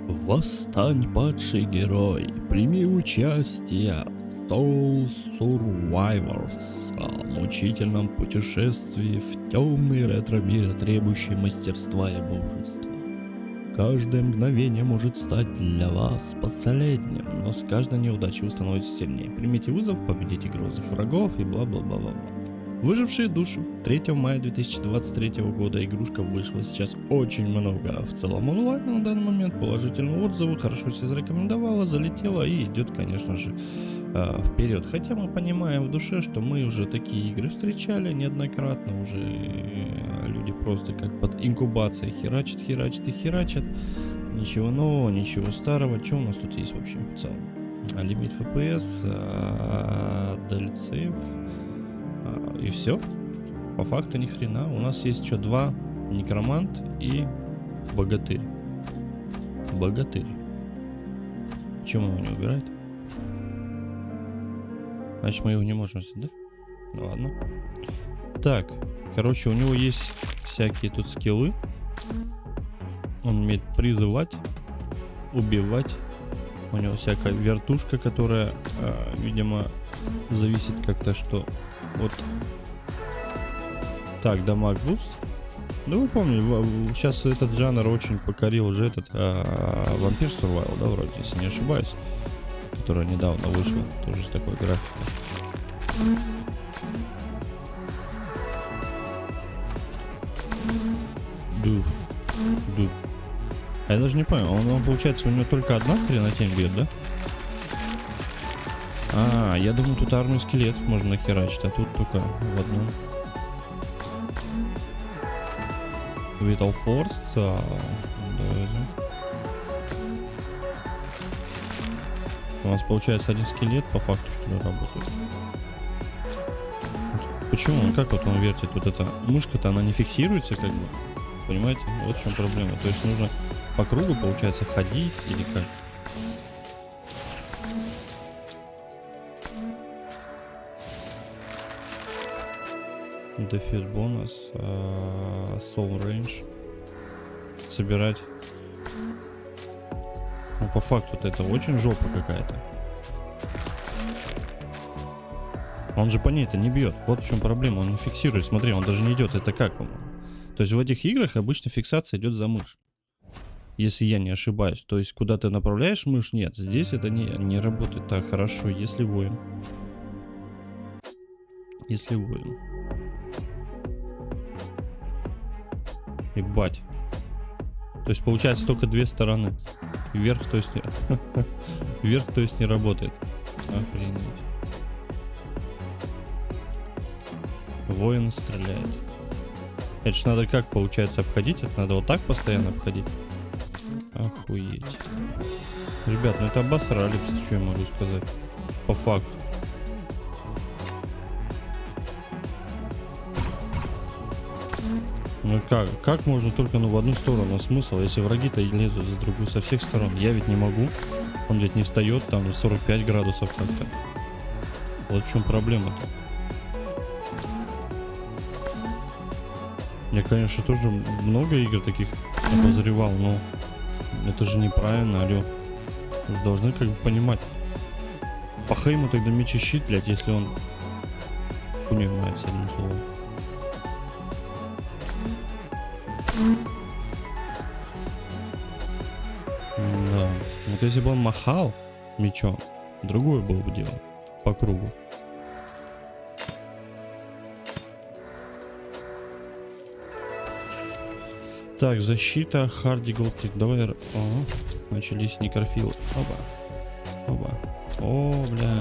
Восстань, падший герой, прими участие в Soul Survivors, мучительном путешествии в темный ретро-мир, требующий мастерства и мужества. Каждое мгновение может стать для вас последним, но с каждой неудачей вы становитесь сильнее. Примите вызов, победите грозных врагов и бла-бла-бла-бла-бла. Выжившие души. 3 мая 2023 года игрушка вышла, сейчас очень много. В целом онлайн на данный момент положительные отзывы, хорошо себя зарекомендовала, залетела и идет, конечно же, вперед. Хотя мы понимаем в душе, что мы уже такие игры встречали неоднократно, уже люди просто как под инкубацией херачат и херачат. Ничего нового, ничего старого. Что у нас тут есть вообще в целом? Лимит FPS, DLC. И все. По факту ни хрена. У нас есть еще 2: некромант и богатырь. Богатырь. Почему его не убирает? Значит, мы его не можем взять, да? Ну ладно. Так, короче, у него есть всякие тут скиллы. Он умеет призывать, убивать. У него всякая вертушка, которая, видимо, зависит как-то, что вот. Так, дамаг буст. Ну, вы помните, сейчас этот жанр очень покорил уже этот Vampire Survival, да, вроде, если не ошибаюсь, которая недавно вышла, тоже с такой графикой. Дуф. А я даже не понял, он получается, у него только одна хренотень бьет, да? Я думаю, тут армию скелет можно нахерачить, а тут только в одном. Vital Force. У нас получается один скелет по факту, что ли, работает. Почему? Как вот он вертит? Вот эта мышка-то, она не фиксируется, как бы. Понимаете? Вот в чем проблема. То есть нужно по кругу, получается, ходить или как? Дефьюз бонус, Soul Range. Собирать. Ну, по факту это очень жопа какая-то. Он же по ней-то не бьет. Вот в чем проблема. Он не фиксирует. Смотри, он даже не идет. Это как, по-моему? То есть в этих играх обычно фиксация идет за мышь. Если я не ошибаюсь. То есть куда ты направляешь мышь? Нет. Здесь это не работает так хорошо. Если воин. Если воин. Ебать. То есть получается только две стороны. Вверх, то есть не... Вверх, то есть не работает. Охренеть. Воин стреляет. Это ж надо как, получается, обходить? Это надо вот так постоянно обходить? Охуеть. Ребят, ну это обосрались, что я могу сказать. По факту. Ну как можно только в одну сторону? Смысл, если враги-то лезут за другую со всех сторон. Я ведь не могу. Он ведь не встает там 45 градусов как-то. Вот в чем проблема-то. Я, конечно, тоже много игр таких обозревал, но это же неправильно, алё. Вы должны как бы понимать. Пахай ему тогда меч и щит, блядь, если он хуйней занимается, одним словом. Да. Вот если бы он махал мечом, другое было бы дело. По кругу. Так, защита, Харди Голтик. Давай. О, начались некрофилы. Оба. О, бля.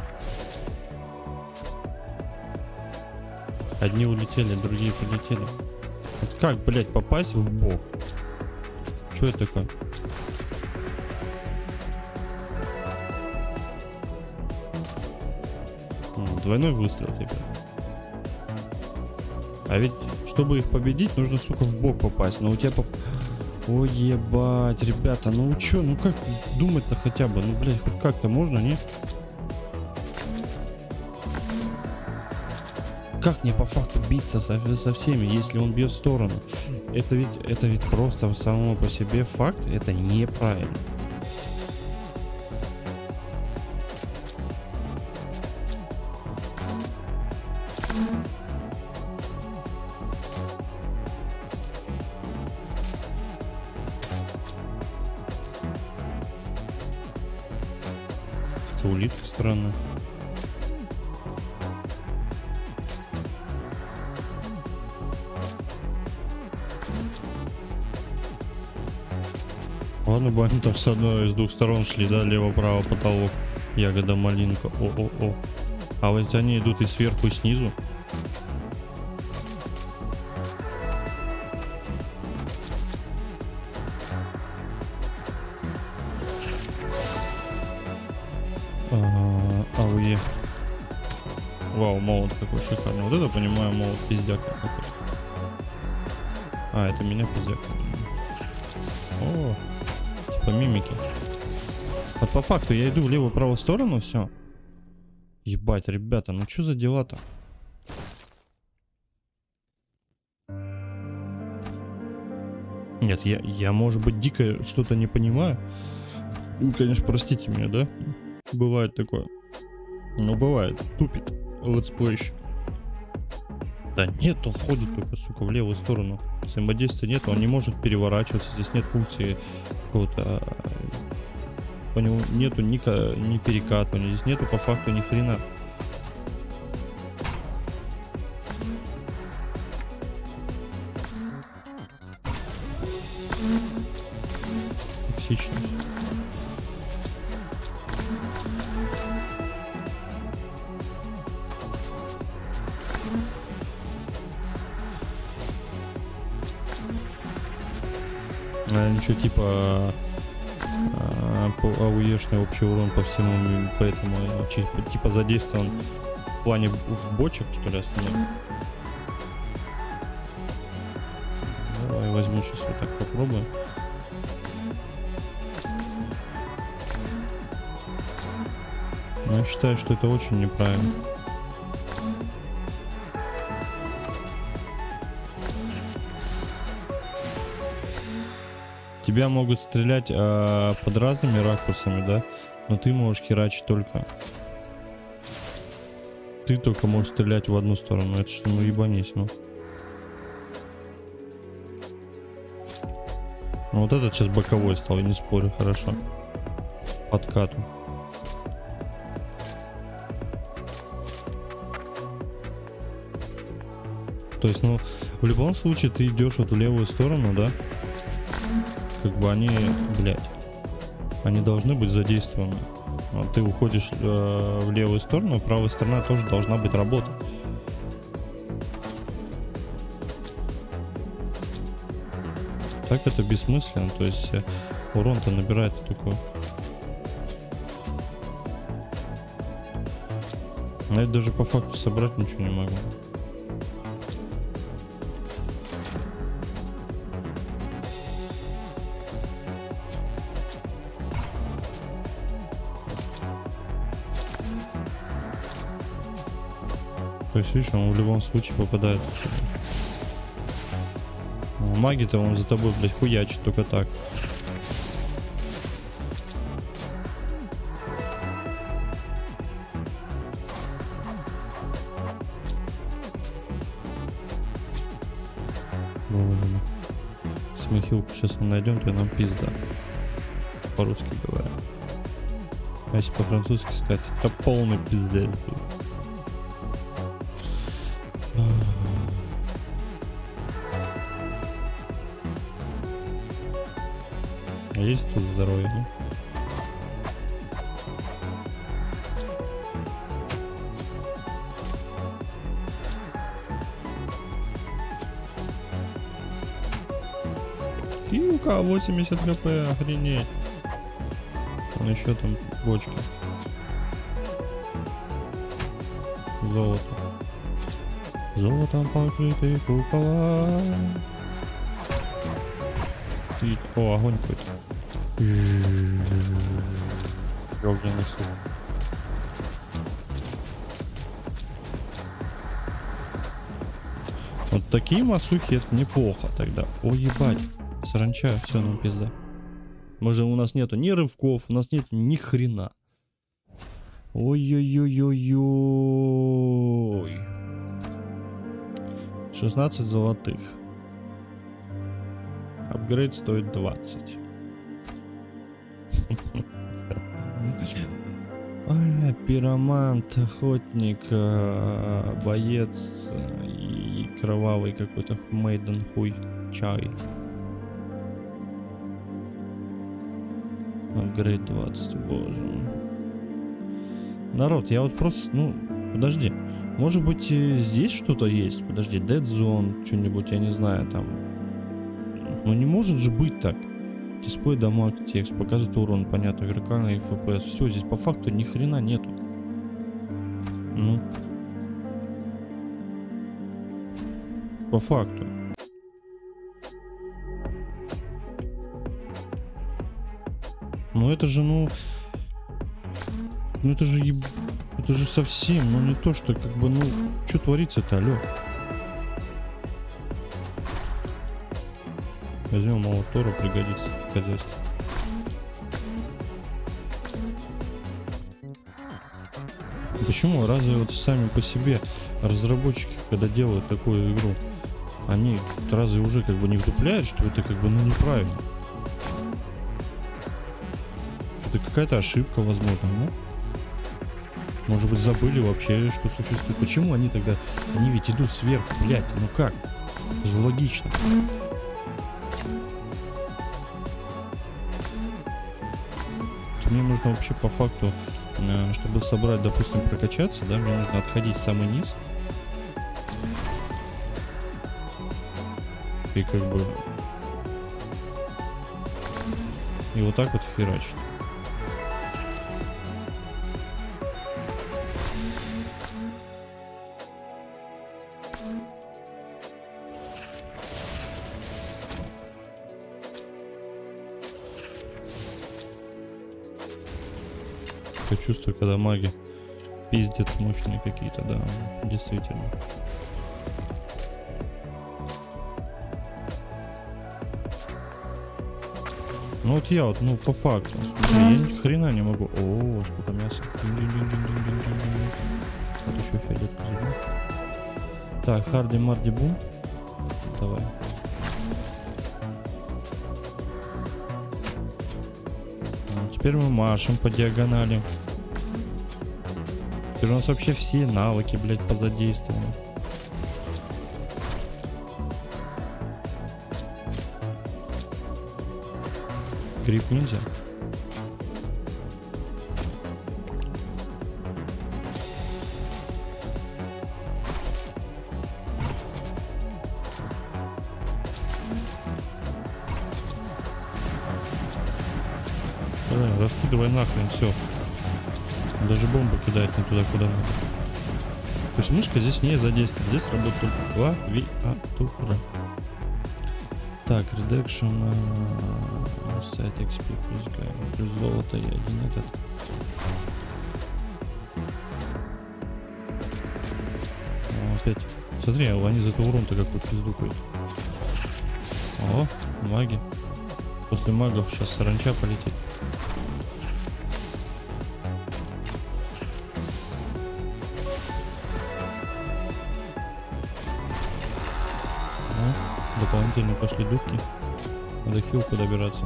Одни улетели, другие полетели. Вот как, блядь, попасть в бок? Что это такое? Двойной выстрел теперь. А ведь, чтобы их победить, нужно, сука, в бок попасть. Но у тебя Ой, ебать, ребята, ну чё, ну как думать-то хотя бы? Ну, блядь, хоть как-то можно, не? Как мне по факту биться со всеми, если он бьет в сторону? это ведь просто само по себе факт, это неправильно. Это улитка странная. Ладно бы они там с одной из двух сторон шли, да, лево-право потолок, ягода, малинка, о-о-о. А вот они идут и сверху, и снизу. Ауе. Вау, молот какой шикарный. Вот это, понимаю, молот пиздяк какой. А, это меня пиздяк. О, типа мимики. Вот по факту я иду в левую-правую сторону, все. Ебать, ребята, ну что за дела-то? Нет, я может быть дико что-то не понимаю. Ну, конечно, простите меня, да? Бывает такое. Ну, бывает. Тупит летсплейщик. Да нет, он ходит только, сука, в левую сторону. Взаимодействия нет, он не может переворачиваться. Здесь нет функции какого-то... У него нету ни перекатывания. Здесь нету по факту ни хрена. Токсичность. Ничего типа ауешный общий урон по всему, поэтому типа задействован в плане в бочек, что ли, основном. Давай возьму сейчас вот так попробуем. Но я считаю, что это очень неправильно. Тебя могут стрелять под разными ракурсами, да? Но ты можешь херачить только... Ты только можешь стрелять в одну сторону. Это что, ну ебанись, ну. Ну вот этот сейчас боковой стал, я не спорю, хорошо. Подкату. То есть, ну, в любом случае ты идешь вот в левую сторону, да? Как бы они, блядь, они должны быть задействованы. Вот ты уходишь в левую сторону, правая сторона тоже должна быть работать. Так это бессмысленно, то есть урон-то набирается такой. Но я даже по факту собрать ничего не могу. То есть, видишь, он в любом случае попадает. Маги-то он за тобой, блядь, хуячит только так. Смехилку сейчас мы найдем, то нам пизда. По-русски говоря. А если по-французски сказать, это полный пиздец был. А есть тут здоровье, да? Килка 80 хп, охренеть. Он еще там бочки. Золото. Золотом покрытые купола. И... О, огонь какой-то. Огненный суп. Вот такие масухи это неплохо тогда. Ой, ебать. Саранча, все, нам пизда. Может, у нас нету ни рывков, у нас нет ни хрена. Ой-ой-ой-ой-ой. 16 золотых. Апгрейд стоит 20. Пиромант, охотник, боец и кровавый какой-то мейден хуй чай. Апгрейд 20, боже. Народ, я вот просто, ну, подожди. Может быть, здесь что-то есть? Подожди, Dead Zone, что-нибудь, я не знаю, там. Ну не может же быть так. Дисплей, дамаг, текст, показывает урон, понятно, вертикальный FPS. Все, здесь по факту ни хрена нету. Ну. По факту. Ну это же, ну это же это же совсем, ну не то, что как бы, ну, что творится-то, алё. Возьмем молотора, пригодится в хозяйстве. Почему? Разве вот сами по себе разработчики, когда делают такую игру, они разве уже как бы не вдупляют, что это как бы, ну, неправильно? Это какая-то ошибка, возможно, ну? Может быть, забыли вообще, что существует. Почему они тогда, они ведь идут сверху, блядь, ну как? Это же логично. Мне нужно вообще по факту, чтобы собрать, допустим, прокачаться, да, мне нужно отходить в самый низ. И как бы... И вот так вот херачить. Чувствую, когда маги пиздец мощные какие-то, да, действительно. Ну вот я вот, ну по факту, я ни хрена не могу. О, сколько мяса. Вот еще фиолетку забыл. Так, Харди Марди Бум. Давай. Теперь мы машем по диагонали. Теперь у нас вообще все навыки, блядь, позадействованы. Гриб нельзя. Раскидывай нахрен все. Даже бомбу кидает не туда, куда надо. То есть мышка здесь не задействует. Здесь работает только клавиатура. Так, редакшн, сайт XP плюс золото и один этот. Опять. Смотри, они за это урон-то какой пиздукают. О, маги. После магов сейчас саранча полетит. Дополнительно пошли духи. Надо хилку добираться.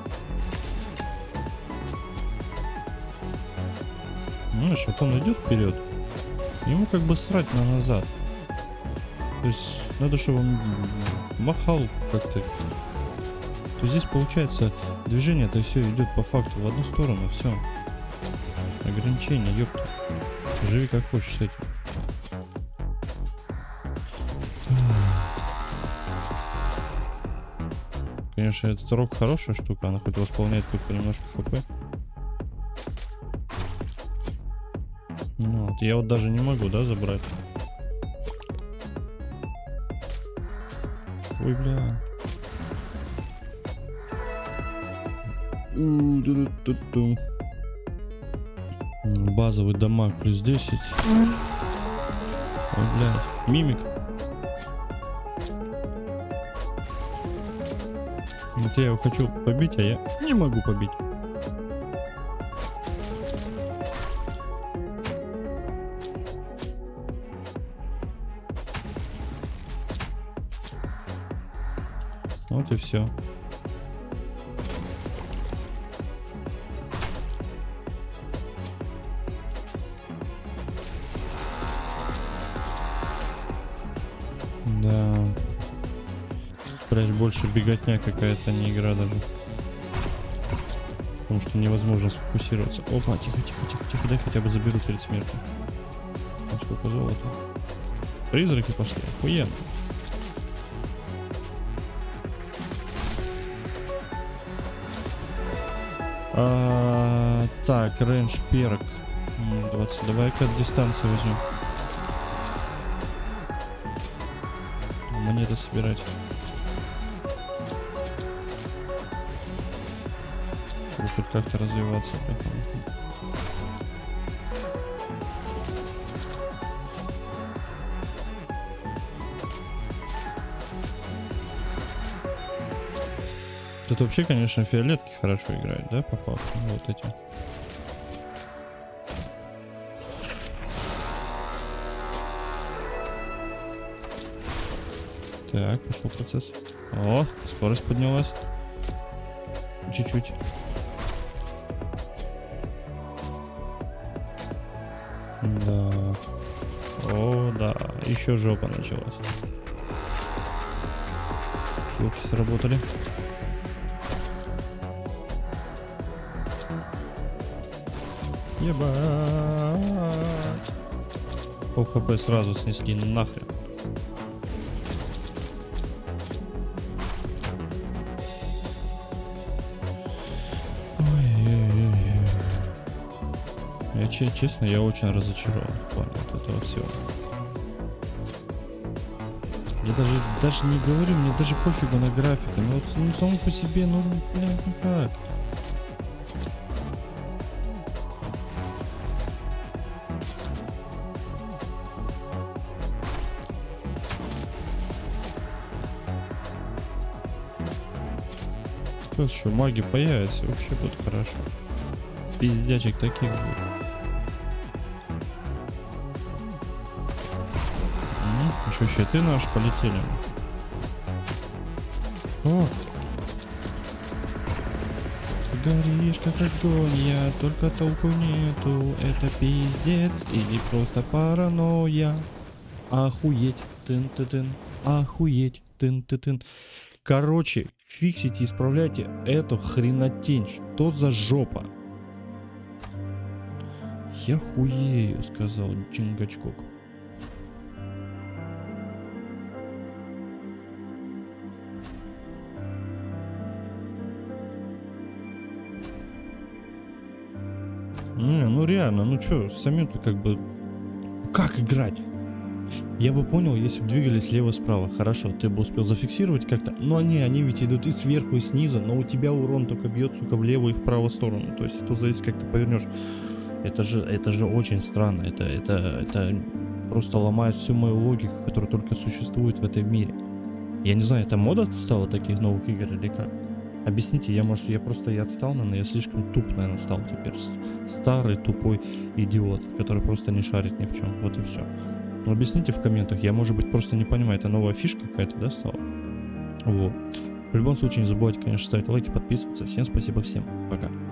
Знаешь, вот он идет вперед. Ему как бы срать на назад. То есть надо, чтобы он махал как-то. То здесь получается движение-то все идет по факту в одну сторону. Все. Ограничение, ёпта. Живи как хочешь с этим. Конечно, этот рог хорошая штука, она хоть восполняет только немножко хп. Ну, вот, я вот даже не могу, да, забрать. Ой, бля. Базовый дамаг плюс 10. Ой, блядь. Мимик. что я его хочу побить, а я не могу побить. Вот и все. Да. Блять, больше беготня какая-то, не игра даже. Потому что невозможно сфокусироваться. Опа, тихо, тихо, тихо, тихо, дай хотя бы заберу перед смертью. Вот сколько золота. Призраки пошли, охуенно. Так, рейндж перк 20. Давай-ка от дистанции возьмем. Монеты собирать. Чтобы хоть как-то развиваться. Тут вообще, конечно, фиолетки хорошо играют, да, по факту? Вот эти. Так, пошел процесс. О, скорость поднялась. Чуть-чуть. Да. О, да. Еще жопа началась. Хилки сработали. Ебать. Пол хп сразу снесли нахрен. Я честно, я очень разочарован в плане от этого всего. Я даже не говорю, мне даже пофигу на графику. Ну вот, ну само по себе, ну блин, ну как? Тут что, маги появятся, вообще будет хорошо. Пиздячек таких будет. Что, щиты наши полетели? О! Горишь как огонь, я только толку нету. Это пиздец или просто паранойя? Охуеть, тын-ты-тын, охуеть, тын-ты-тын. Короче, фиксите, исправляйте эту хренотень. Что за жопа? Я хуею, сказал Чингачкок. Не, ну реально, ну чё, самим-то как бы... Как играть? Я бы понял, если бы двигались слева-справа. Хорошо, ты бы успел зафиксировать как-то. Но они ведь идут и сверху, и снизу. Но у тебя урон только бьет, сука, в левую и в правую сторону. То есть это зависит, как ты повернешь. Это же очень странно. Это просто ломает всю мою логику, которая только существует в этом мире. Я не знаю, это мода стала таких новых игр или как? Объясните, я отстал, наверное, я слишком туп, наверное, стал теперь. Старый тупой идиот, который просто не шарит ни в чем. Вот и все. Ну, объясните в комментах, я, может быть, просто не понимаю, это новая фишка какая-то, да, стала? Вот. В любом случае, не забывайте, конечно, ставить лайки, подписываться. Всем спасибо, всем пока.